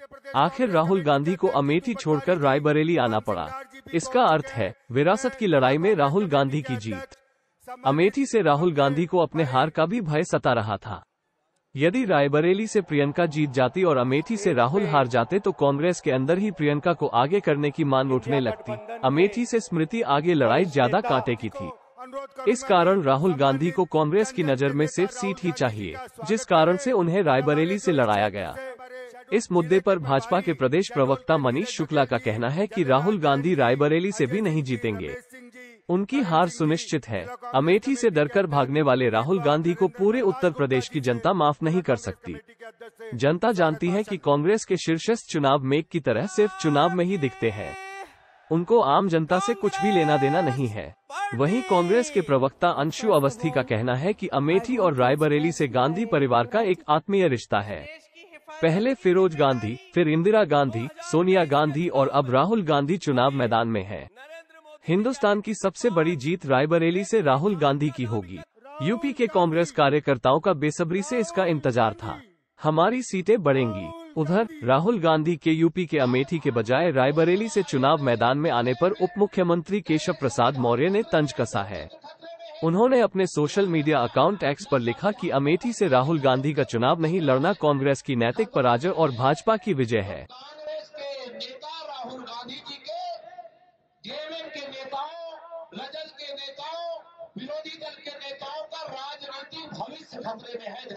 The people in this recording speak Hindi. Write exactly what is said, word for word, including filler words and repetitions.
आखिर राहुल गांधी को अमेठी छोड़कर रायबरेली आना पड़ा। इसका अर्थ है विरासत की लड़ाई में राहुल गांधी की जीत। अमेठी से राहुल गांधी को अपने हार का भी भय सता रहा था। यदि रायबरेली से प्रियंका जीत जाती और अमेठी से राहुल हार जाते तो कांग्रेस के अंदर ही प्रियंका को आगे करने की मांग उठने लगती। अमेठी से स्मृति आगे लड़ाई ज्यादा कांटे की थी। इस कारण राहुल गांधी को कांग्रेस की नजर में सिर्फ सीट ही चाहिए, जिस कारण से उन्हें रायबरेली से लड़ाया गया। इस मुद्दे पर भाजपा के प्रदेश प्रवक्ता मनीष शुक्ला का कहना है कि राहुल गांधी रायबरेली से भी नहीं जीतेंगे। उनकी हार सुनिश्चित है। अमेठी से डरकर भागने वाले राहुल गांधी को पूरे उत्तर प्रदेश की जनता माफ नहीं कर सकती। जनता जानती है कि कांग्रेस के शीर्षस्थ चुनाव मेघ की तरह सिर्फ चुनाव में ही दिखते हैं। उनको आम जनता से कुछ भी लेना देना नहीं है। वहीं कांग्रेस के प्रवक्ता अंशु अवस्थी का कहना है कि अमेठी और रायबरेली से गांधी परिवार का एक आत्मीय रिश्ता है। पहले फिरोज गांधी, फिर इंदिरा गांधी, सोनिया गांधी और अब राहुल गांधी चुनाव मैदान में हैं। हिंदुस्तान की सबसे बड़ी जीत रायबरेली से राहुल गांधी की होगी। यूपी के कांग्रेस कार्यकर्ताओं का बेसब्री से इसका इंतजार था। हमारी सीटें बढ़ेंगी। उधर राहुल गांधी के यूपी के अमेठी के बजाय रायबरेली से चुनाव मैदान में आने पर उप मुख्यमंत्री केशव प्रसाद मौर्य ने तंज कसा है। उन्होंने अपने सोशल मीडिया अकाउंट एक्स पर लिखा कि अमेठी से राहुल गांधी का चुनाव नहीं लड़ना कांग्रेस की नैतिक पराजय और भाजपा की विजय है। विरोधी दल के नेताओं का राजनीतिक भविष्य खतरे में है।